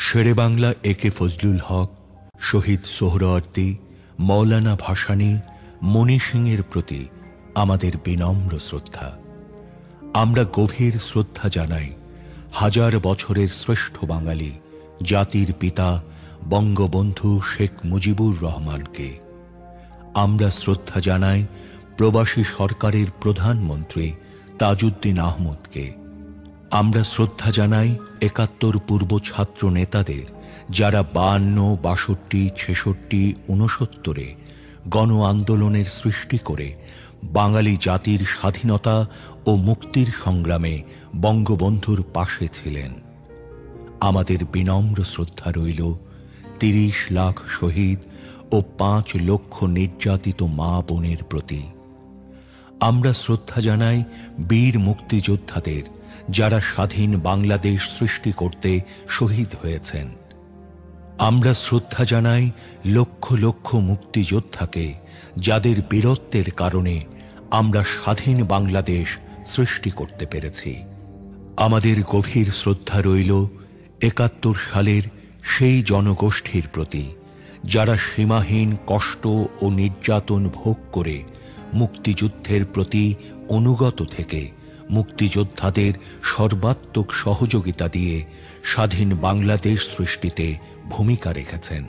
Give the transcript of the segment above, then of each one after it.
শেরে বাংলা একে ফজলুল হক, শহীদ সোহরাওয়ার্দী, মৌলানা ভাসানী, মণি সিংয়ের প্রতি আমাদের বিনম্র শ্রদ্ধা। আমরা গভীর শ্রদ্ধা জানাই হাজার বছরের শ্রেষ্ঠ বাঙালি জাতির পিতা বঙ্গবন্ধু শেখ মুজিবুর রহমানকে। আমরা শ্রদ্ধা জানাই প্রবাসী সরকারের প্রধানমন্ত্রী তাজউদ্দিন আহমদকে। আমরা শ্রদ্ধা জানাই ৭১ পূর্ব ছাত্র নেতাদের, যারা ৫২, ৬২, ৬৬, ৬৯-এ গণ আন্দোলনের সৃষ্টি করে বাঙালি জাতির স্বাধীনতা ও মুক্তির সংগ্রামে বঙ্গবন্ধুর পাশে ছিলেন। আমাদের বিনম্র শ্রদ্ধা রইল ৩০ লাখ শহীদ ও ৫ লক্ষ নির্যাতিত মা বোনের প্রতি। আমরা শ্রদ্ধা জানাই বীর মুক্তিযোদ্ধাদের, যারা স্বাধীন বাংলাদেশ সৃষ্টি করতে শহীদ হয়েছেন। আমরা শ্রদ্ধা জানাই লক্ষ লক্ষ মুক্তিযোদ্ধাকে, যাদের বীরত্বের কারণে আমরা স্বাধীন বাংলাদেশ সৃষ্টি করতে পেরেছি। আমাদের গভীর শ্রদ্ধা রইল ৭১ সালের সেই জনগোষ্ঠীর প্রতি, যারা সীমাহীন কষ্ট ও নির্যাতন ভোগ করে মুক্তিযুদ্ধের প্রতি অনুগত থেকে মুক্তিযোদ্ধাদের সর্বাত্মক সহযোগিতা দিয়ে স্বাধীন বাংলাদেশ সৃষ্টিতে ভূমিকা রেখেছেন।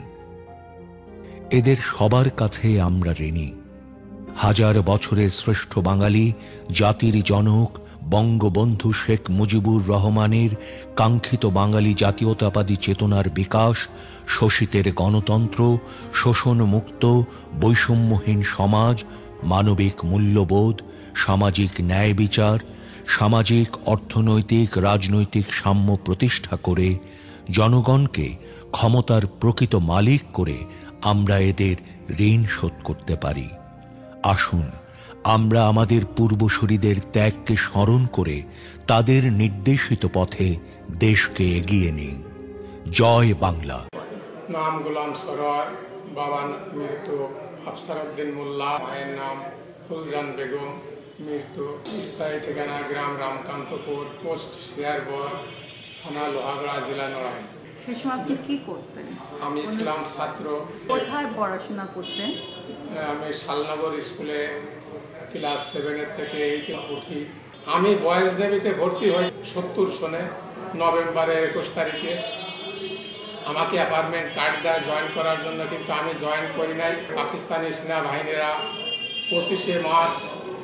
এদের সবার কাছে আমরা ঋণী। হাজার বছরের শ্রেষ্ঠ বাঙালি জাতির জনক বঙ্গবন্ধু শেখ মুজিবুর রহমানের কাঙ্ক্ষিত বাঙালি জাতীয়তাবাদী চেতনার বিকাশ, শোষিতের গণতন্ত্র, শোষণমুক্ত বৈষম্যহীন সমাজ, মানবিক মূল্যবোধ, সামাজিক ন্যায় বিচার, সামাজিক অর্থনৈতিক রাজনৈতিক সাম্য প্রতিষ্ঠা করে জনগণকে ক্ষমতার প্রকৃত মালিক করে আমরা এদের ঋণ শোধ করতে পারি। আসুন আমরা আমাদের পূর্বসূরীদের ত্যাগকে স্মরণ করে তাদের নির্দেশিত পথে দেশকে এগিয়ে নিই। জয় বাংলা। নাম গোলাম সরোয়ার, বাবার মৃত্যু আফসার উদ্দিন মোল্লা, মায়ের নাম ফুলজান বেগম, মৃত্যু স্থায়ী ঠিকানা গ্রাম রামকান্তপুর, পোস্ট শেয়ারবর, থানা লোহাগড়া, জেলা নড়াইল। সে সময় আপনি কি করতেন? আমি ইসলাম ছাত্র। কোথায় পড়াশোনা করতেন? আমি শালনগর স্কুলে ক্লাস 7 থেকে 8 উঠি। আমি বয়েজ নেভিতে ভর্তি হই 70 সনে নভেম্বরের 21 তারিখে। আমাকে অ্যাপার্টমেন্ট কার্ড দেয় জয়েন করার জন্য, কিন্তু আমি জয়েন করি নাই। পাকিস্তানি সেনাবাহিনীরা 25শে মার্চ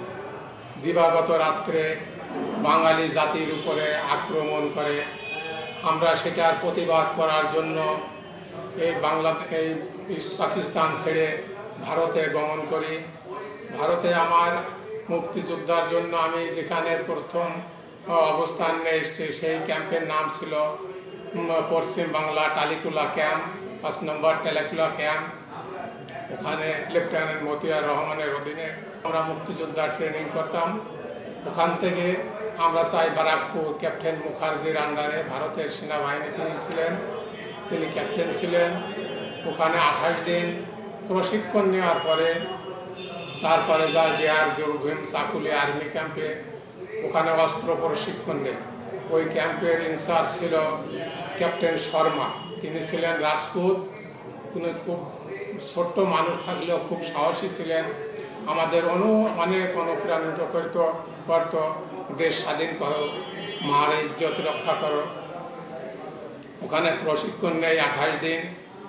দিবাগত রাত্রে বাঙালি জাতির উপরে আক্রমণ করে। আমরা সেটার প্রতিবাদ করার জন্য এই পাকিস্তান ছেড়ে ভারতে গমন করি। ভারতে আমার মুক্তিযোদ্ধার জন্য আমি যেখানে প্রথম অবস্থান নেই, সেই ক্যাম্পের নাম ছিল পশ্চিম বাংলা টালিকুলা ক্যাম্প, 5 নম্বর টালিকুলা ক্যাম্প। ওখানে লেফটেন্যান্ট মতিয়ার রহমানের অধীনে আমরা মুক্তিযোদ্ধা ট্রেনিং করতাম। ওখান থেকে আমরা চাই বারাকপুর, ক্যাপ্টেন মুখার্জির আন্ডারে ভারতের সেনাবাহিনী তিনি ছিলেন, তিনি ক্যাপ্টেন ছিলেন। ওখানে 28 দিন প্রশিক্ষণ নেওয়ার পরে তারপরে যায় বিহার বীরভূম চাকুলি আর্মি ক্যাম্পে, ওখানে অস্ত্র প্রশিক্ষণ নেয়। ওই ক্যাম্পের ইনচার্জ ছিল ক্যাপ্টেন শর্মা, তিনি ছিলেন রাজপুত। তিনি খুব ছোট্ট মানুষ থাকলেও খুব সাহসী ছিলেন। আমাদের অনেক অনুপ্রাণিত করত, দেশ স্বাধীন করো, মার ইজ্জত রক্ষা করো। ওখানে প্রশিক্ষণ নেই 28 দিন,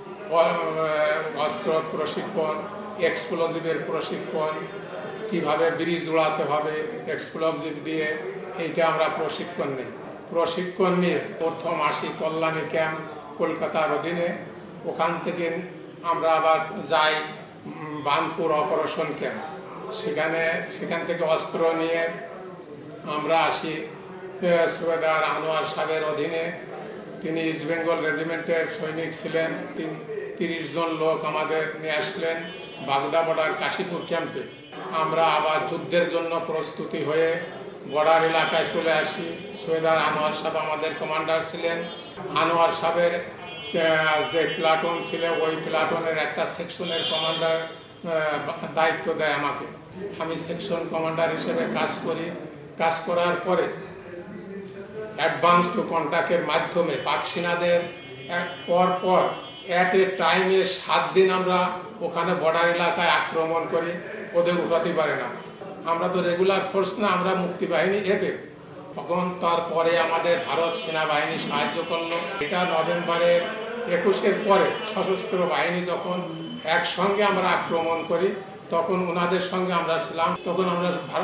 অস্ত্র প্রশিক্ষণ, এক্সপ্লোজিভের প্রশিক্ষণ, কিভাবে ব্রিজ উড়াতে হবে এক্সপ্লোজিভ দিয়ে, এইটা আমরা প্রশিক্ষণ নিই। প্রশিক্ষণ নিয়ে প্রথম আসি কল্যাণী ক্যাম্প কলকাতার অধীনে। ওখান থেকে আমরা আবার যাই বানপুর অপারেশন ক্যাম্প, সেখান থেকে অস্ত্র নিয়ে আমরা আসি সুবেদার আনোয়ার সাহেবের অধীনে। তিনি ইস্ট বেঙ্গল রেজিমেন্টের সৈনিক ছিলেন। 30 জন লোক আমাদের নিয়ে আসলেন বাগদা বর্ডার কাশীপুর ক্যাম্পে। আমরা আবার যুদ্ধের জন্য প্রস্তুতি হয়ে বর্ডার এলাকায় চলে আসি। সুবেদার আনোয়ার সাহেব আমাদের কমান্ডার ছিলেন। আনোয়ার সাহেবের যে প্লাটুন ছিল, ওই প্লাটুনের একটা সেকশনের কমান্ডার দায়িত্ব দেয় আমাকে। আমি সেকশন কমান্ডার হিসেবে কাজ করি। কাজ করার পরে অ্যাডভান্স টু কন্ট্যাক্টের মাধ্যমে পাক সেনাদের পর পর অ্যাট এ টাইমে 7 দিন আমরা ওখানে বর্ডার এলাকায় আক্রমণ করি, ওদের উঠাতে পারে না। আমরা তো রেগুলার ফোর্স না, আমরা মুক্তিবাহিনী এফএফ। তখন তারপরে আমাদের ভারত সেনাবাহিনী সাহায্য করলো। এটা নভেম্বরের 21-এর পরে সশস্ত্র বাহিনী যখন একসঙ্গে আমরা আক্রমণ করি, তখন ওনাদের সঙ্গে আমরা ছিলাম। তখন আমরা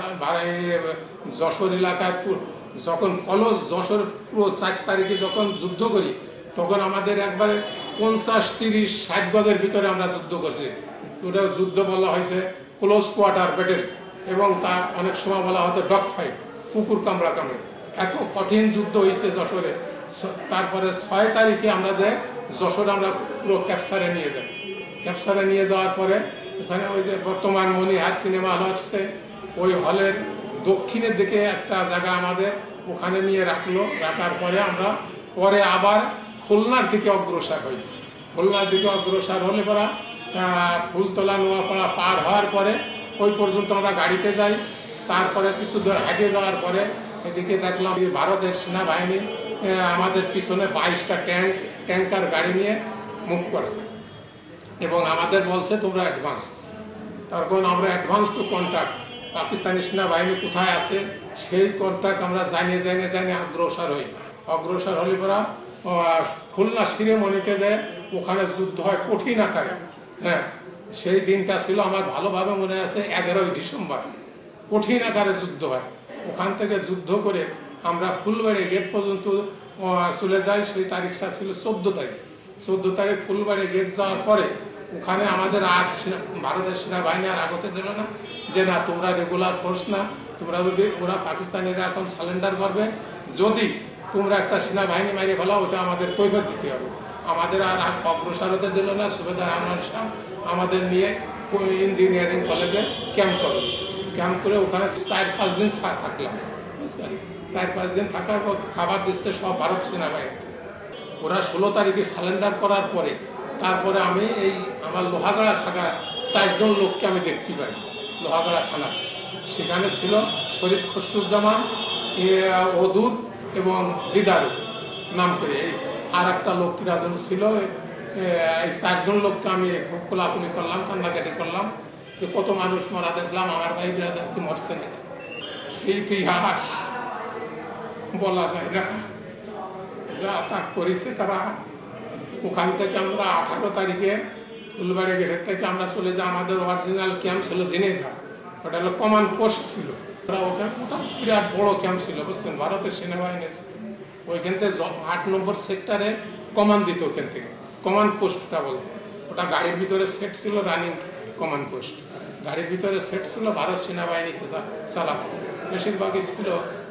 যশোর এলাকায় যখন যশোর পুরো 4 তারিখে যখন যুদ্ধ করি, তখন আমাদের একবারে 50-30-60 গজের ভিতরে আমরা যুদ্ধ করছি। ওটা যুদ্ধ বলা হয়েছে ক্লোজ কোয়ার্টার ব্যাটেল, এবং তা অনেক সময় বলা হতো ডগ ফাইট, কুকুর কামড়া কামড়ে। এত কঠিন যুদ্ধ হয়েছে যশোরে। তারপরে 6 তারিখে আমরা যে যশোর আমরা পুরো ক্যাপচারে নিয়ে যাই। ক্যাপচারে নিয়ে যাওয়ার পরে ওখানে ওই যে বর্তমান মনিহার সিনেমা হল হচ্ছে, ওই হলের দক্ষিণের দিকে একটা জায়গা আমাদের ওখানে নিয়ে রাখার পরে আমরা পরে আবার খুলনার দিকে অগ্রসর হই। খুলনার দিকে অগ্রসর হলে পরা ফুলতলা নোয়াপাড়া পার হওয়ার পরে ওই পর্যন্ত আমরা গাড়িতে যাই। তারপরে কিছু দূর হাঁটে যাওয়ার পরে এদিকে দেখলাম ভারতের সেনাবাহিনী আমাদের পিছনে 22টা ট্যাঙ্কার গাড়ি নিয়ে মুভ করছে, এবং আমাদের বলছে তোমরা অ্যাডভান্স। তখন আমরা অ্যাডভান্স টু কন্ট্যাক্ট, পাকিস্তানি সেনাবাহিনী কোথায় আছে সেই কন্ট্যাক্ট আমরা জানিয়ে অগ্রসর হই। অগ্রসর হলে পরা খুলনা শিরোমণিতে যায়, ওখানে যুদ্ধ হয় কঠিন আকারে। হ্যাঁ, সেই দিনটা ছিল আমার ভালোভাবে মনে আছে, 11ই ডিসেম্বর কঠিন আকারে যুদ্ধ হয়। ওখান থেকে যুদ্ধ করে আমরা ফুলবাড়ি গেট পর্যন্ত চলে যাই। সেই তারিখটা ছিল 14 তারিখ। 14 তারিখ ফুলবাড়ি গেট যাওয়ার পরে ওখানে আমাদের আর ভারতের সেনাবাহিনী আর আগতে দিল না, যে না তোমরা রেগুলার ফোর্স না, তোমরা যদি ওরা পাকিস্তানিরা এখন সারেন্ডার করবে, যদি তোমরা একটা সেনাবাহিনী মাইরে ফেলো ওটা আমাদের কৈফিয়ত দিতে হবে। আমাদের আর অগ্রসর হতে দিল না। সুবেদার আনোয়ার শাহ আমাদের নিয়ে ইঞ্জিনিয়ারিং কলেজে ক্যাম্প করলো। ক্যাম্প করে ওখানে 4-5 দিন থাকলাম, বুঝছেন। 4-5 দিন থাকার পর খাবার দিচ্ছে সব ভারত সেনাবাহিনী। ওরা 16 তারিখে সারেন্ডার করার পরে তারপরে আমি এই আমার লোহাগড়া থাকা 4 জন লোককে আমি দেখতে পাই লোহাগড়া থানা। সেখানে ছিল শরীফ খসরুজ্জামান, ওদুদ এবং দিদারু নাম করে, আর একটা লোক কিরাজন ছিল। এই 4 জন লোককে আমি খুব কোলাকুলি করলাম, কান্নাকাটি করলাম যে কত মানুষ মারা দেখলাম, আমার ভাই বিরাদার কি মরছে নাকি। সেই ইতিহাস বলা যায় না, যা তা করেছে তারা। ওখান থেকে আমরা 18 তারিখে ফুলবাড়ি গেটের থেকে আমরা চলে যাই। আমাদের অরিজিনাল ক্যাম্প ছিল ঝিনাইদহ, ওটা হলো কমান্ড পোস্ট ছিল। ওটা বিরাট বড় ক্যাম্প ছিল, বুঝছেন, ভারতের সেনাবাহিনী ছিল। ওইখান থেকে 8 নম্বর সেক্টরে কমান্ড দিত। ওখান থেকে কমান্ড পোস্টটা বলতো, ওটা গাড়ির ভিতরে সেট ছিল, রানিং কমান্ড পোস্ট গাড়ির ভিতরে সেট ছিল, ভারত সেনাবাহিনীতে চালাতো। বেশিরভাগই ছিল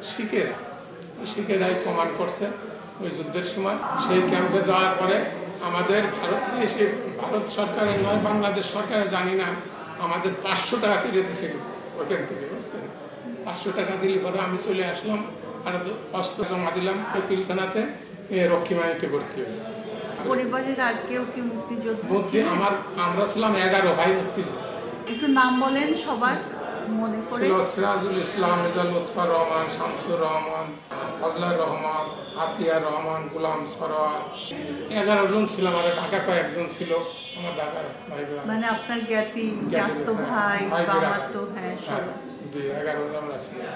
শিখেরাই কমান্ড করছে ওই যুদ্ধের সময়। সেই ক্যাম্পে যাওয়ার পরে আমাদের ভারত সরকারের নয়, বাংলাদেশ সরকারের জানি না, আমাদের 500 টাকা কেটে দিয়েছিল ওইখান থেকে, বুঝছেন। 500 টাকা দিলে পরে আমি চলে আসলাম, আর অস্ত্র জমা দিলাম পিলখানাতে, রক্ষীবাহিনীতে ভর্তি হই। পরিবারের আর কেউ কি মুক্তিযোদ্ধা? আমরা ছিলাম 11 ভাই মুক্তিযোদ্ধা। একটু নাম বলেন সবার মনে করে। সিরাজুল ইসলাম, মেজর লুৎফর রহমান, শামসুর রহমান, ফজলার রহমান, আতিয়ার রহমান, গোলাম সরোয়ার। 11 জন ছিলাম। আর ঢাকা কয়েকজন ছিল আমার ঢাকার ভাই বোন, মানে আপনার জ্ঞাতি চাচতো ভাই মামাতো, হ্যাঁ সবাই 11 জন আমরা ছিলাম।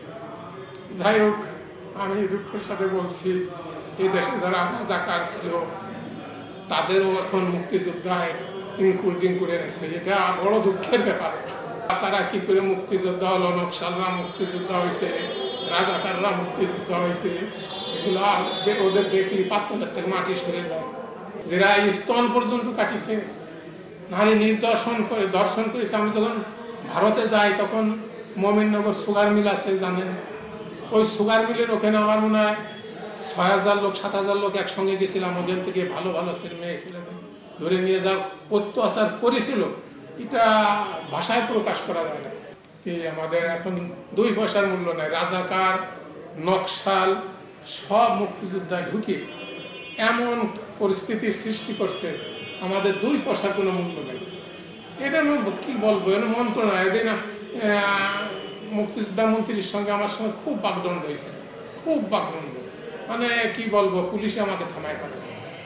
যাই হোক, আমি দুঃখের সাথে বলছি, এই দেশে যারা রাজাকার ছিল তাদেরও এখন মুক্তিযোদ্ধায় ইনক্লুডিং করে নিচ্ছে। এটা বড় দুঃখের ব্যাপার। তারা কি করে মুক্তিযোদ্ধা হলো? নকশালরা মুক্তিযোদ্ধা হয়েছে, রাজাকাররা মুক্তিযোদ্ধা হয়েছে, এগুলা ওদের দেখলি পাত্তলের থেকে মাটি সরে যায়। যারা স্তন পর্যন্ত কাটিছে, নারী নির্দর্শন করে দর্শন করেছে। আমি যখন ভারতে যাই তখন মমিননগর সুগার মিল আছে, জানেন, ওই সুগার মিলের ওখানে আমার মনে হয় 6000 লোক 7000 লোক একসঙ্গে গেছিলাম। ওখান থেকে ভালো ভালো মেয়ে ছেলেদের ধরে নিয়ে যাও, অত্যাচার করেছিল। এটা ভাষায় প্রকাশ করা যায় না। আমাদের এখন 2 পয়সার মূল্য নাই। রাজাকার, নকশাল সব মুক্তিযোদ্ধায় ঢুকে এমন পরিস্থিতির সৃষ্টি করছে, আমাদের 2 পয়সার কোনো মূল্য নেই। এটা কি বলবো, এর মন্ত্রণা। এদিন মুক্তিযোদ্ধা মন্ত্রীর সঙ্গে আমার সঙ্গে খুব বাগদণ্ড হয়েছে, খুব বাগদণ্ড। মানে কি বলবো, পুলিশে আমাকে থামায় পারে।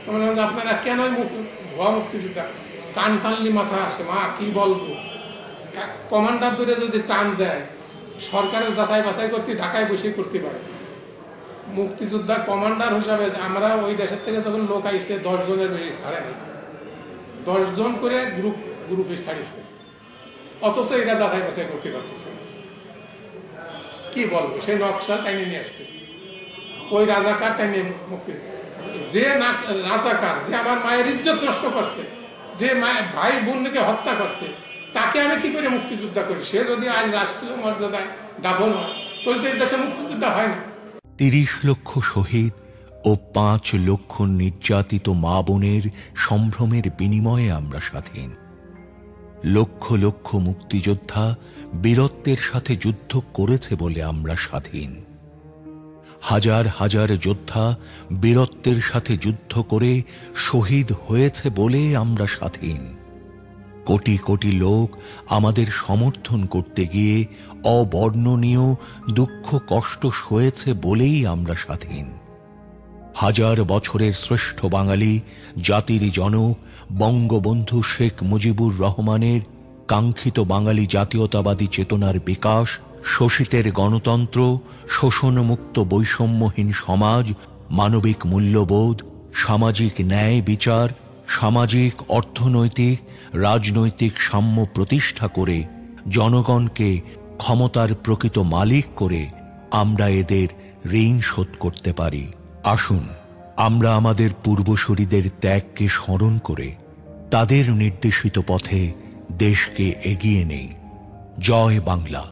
বললাম যে আপনারা কেনই ভুয়া মুক্তিযোদ্ধা? কান টানলি মাথা আসে, মা কি বলবো, কমান্ডার ধরে যদি টান দেয় সরকারের যাচাই বাছাই করতে ঢাকায় বসেই করতে পারে। মুক্তিযোদ্ধা কমান্ডার হিসাবে আমরা ওই দেশের থেকে যখন লোক আইছে 10 জনের বেশি ছাড়ে নাই, 10 জন করে গ্রুপে ছাড়িয়েছে, অথচ এরা যাচাই বাছাই করতে পারতেছে না। কি বলবো, সেই নকশা টাইনে নিয়ে আসতেছে, ওই রাজাকার টাইনে মুক্তি, যে না রাজাকার, যে আমার মায়ের ইজ্জত নষ্ট করছে, যে মায়ের ভাই বোনকে হত্যা করছে, তাকে আমি কি করে মুক্তিযোদ্ধা করি? সে যদি আজ রাষ্ট্রীয় মর্যাদায় দাফন হয়, তাহলে তো এই দেশে মুক্তিযোদ্ধা হয় না। 30 লক্ষ শহীদ ও 5 লক্ষ নির্যাতিত মা বোনের সম্ভ্রমের বিনিময়ে আমরা স্বাধীন। লক্ষ লক্ষ মুক্তিযোদ্ধা বীরত্বের সাথে যুদ্ধ করেছে বলে আমরা স্বাধীন। হাজার হাজার যোদ্ধা বীরত্বের সাথে যুদ্ধ করে শহীদ হয়েছে বলে আমরা স্বাধীন। কোটি কোটি লোক আমাদের সমর্থন করতে গিয়ে অবর্ণনীয় দুঃখ কষ্ট সয়েছে বলেই আমরা স্বাধীন। হাজার বছরের শ্রেষ্ঠ বাঙালি জাতির জনক বঙ্গবন্ধু শেখ মুজিবুর রহমানের কাঙ্ক্ষিত বাঙালি জাতীয়তাবাদী চেতনার বিকাশ, শোষিতের গণতন্ত্র, শোষণমুক্ত বৈষম্যহীন সমাজ, মানবিক মূল্যবোধ, সামাজিক ন্যায় বিচার, সামাজিক অর্থনৈতিক রাজনৈতিক সাম্য প্রতিষ্ঠা করে জনগণকে ক্ষমতার প্রকৃত মালিক করে আমরা এদের ঋণ শোধ করতে পারি। আসুন আমরা আমাদের পূর্বসূরীদের ত্যাগকে স্মরণ করে তাদের নির্দেশিত পথে দেশকে এগিয়ে নেই। জয় বাংলা।